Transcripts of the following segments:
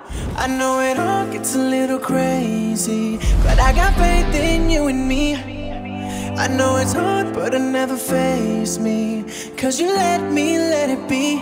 I know it all gets a little crazy, but I got faith in you and me. I know it's hard, but it never fazed me, 'cause you let me let it be.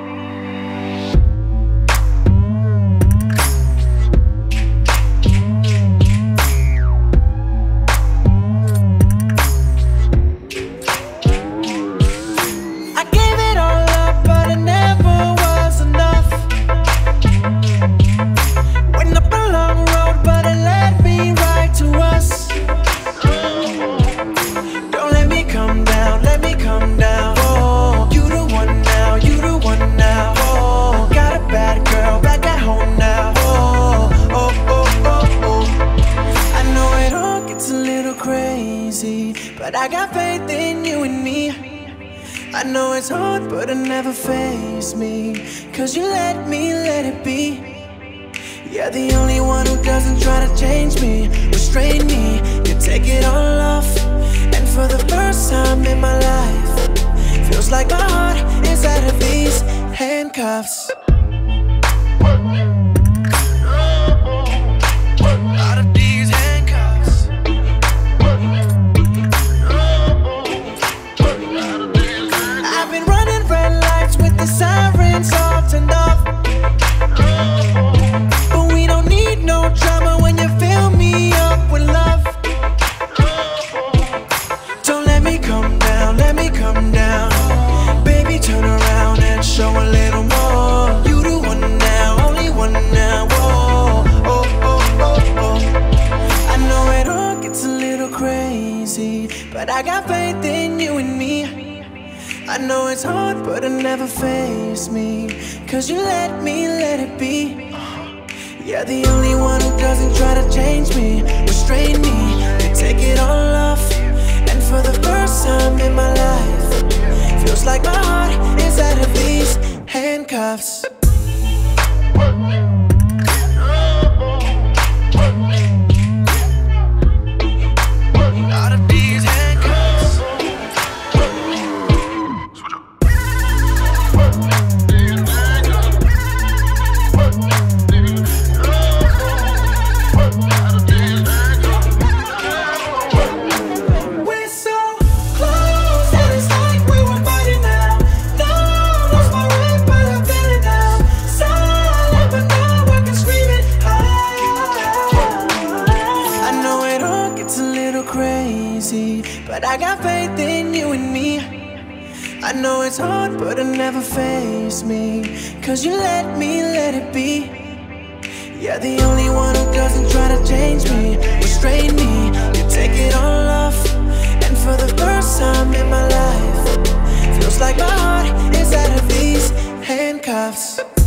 But I got faith in you and me. I know it's hard, but it never fazed me, 'cause you let me let it be. You're the only one who doesn't try to change me, restrain me. You take it all off, and for the first time in my life, feels like my heart is out of these handcuffs. Sirens all turned off, but we don't need no drama when you fill me up with love. Don't let me come down, let me come down. Baby, turn around and show a little more. You the one now, only one now. Oh, oh, oh, oh, oh. I know it all gets a little crazy, but I got faith in you and me. I know it's hard, but it never fazed me, 'cause you let me let it be. You're the only one who doesn't try to change me, restrain me. You take it all off, and for the first time in my life, feels like my heart is out of these handcuffs. But I got faith in you and me. I know it's hard, but it never fazed me, 'cause you let me let it be. You're the only one who doesn't try to change me, restrain me. You take it all off, and for the first time in my life, feels like my heart is out of these handcuffs.